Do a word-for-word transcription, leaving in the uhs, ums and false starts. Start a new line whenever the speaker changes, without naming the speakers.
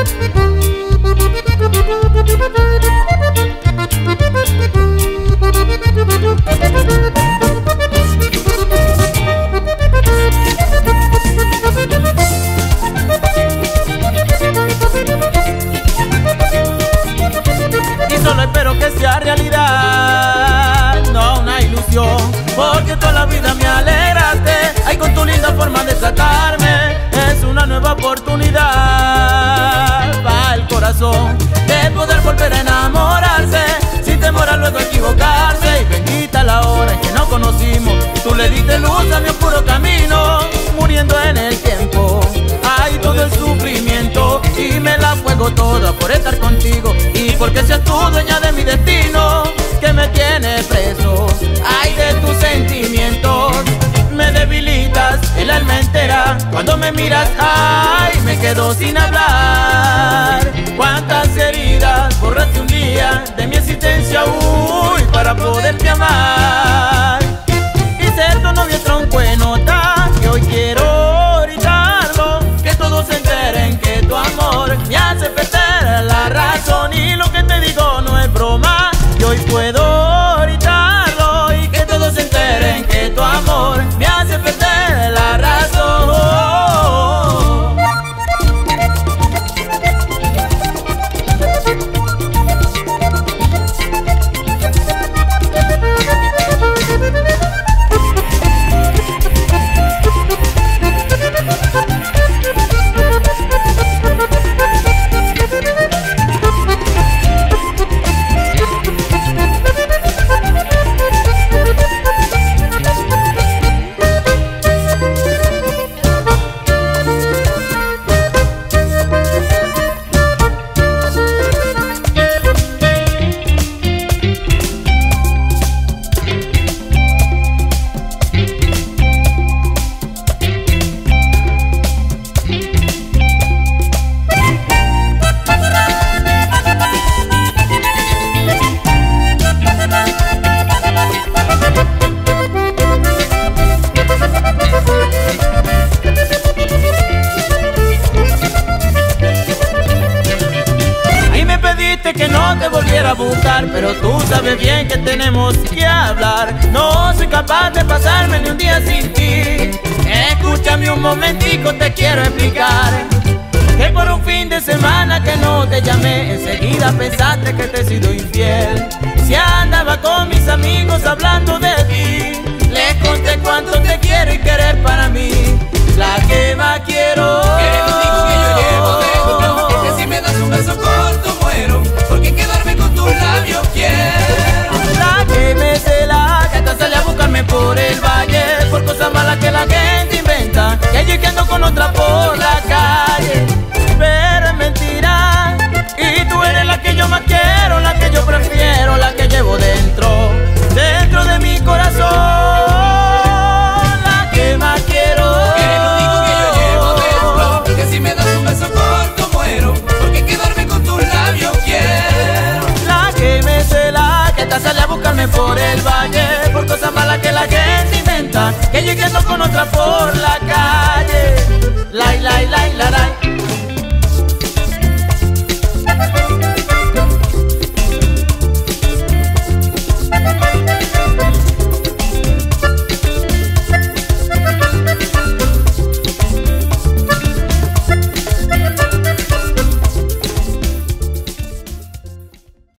Y solo espero que sea realidad, no una ilusión, porque toda la vida me alegraste. Ay, con tu linda forma de tratarme, es una nueva oportunidad para el corazón de poder volver a enamorarse sin temor a luego equivocarse. Y bendita la hora en que nos conocimos, tú le diste luz a mi oscuro camino, muriendo en el tiempo. Ay, todo el sufrimiento, y me la juego toda por estar contigo y porque seas tú dueña de mi destino, que me tiene preso. Ay, de tus sentimientos me debilitas el alma entera. Cuando me miras, ay, me quedo sin hablar. Cuántas heridas borraste un día de mi existencia, uy, para poderte amar. Y ser tu novio tronco en nota, que hoy quiero gritarlo, que todos se enteren que tu amor me hace perder la razón. Y lo que te digo no es broma, que hoy puedo gritarlo, y que todos se enteren que tu amor me hace perder la razón. Que no te volviera a buscar, pero tú sabes bien que tenemos que hablar. No soy capaz de pasarme ni un día sin ti. Escúchame un momentico, te quiero explicar que por un fin de semana que no te llamé, enseguida pensaste que te he sido infiel. Si andaba con mis amigos hablando de ti, les conté cuánto te quiero y querer para mí. La que más quiero,
que contigo que yo llevo dentro, que si me das un beso corto muero, porque quedarme con tus labios quiero.
La que me cela, que hasta sale a buscarme por el valle, por cosas malas que la gente inventa, que yo que ando con otra por la calle. Pero es mentira, y tú eres la que yo más quiero, la que yo prefiero, la que llevo dentro, dentro de mi corazón. La que más quiero,
que lo único que yo llevo dentro, que si me das un beso corto muero, porque quedarme con tus labios quiero.
La que me cela, que hasta sale a buscarme por el valle, por cosas malas que la gente inventa, que yo que ando con otra por la calle.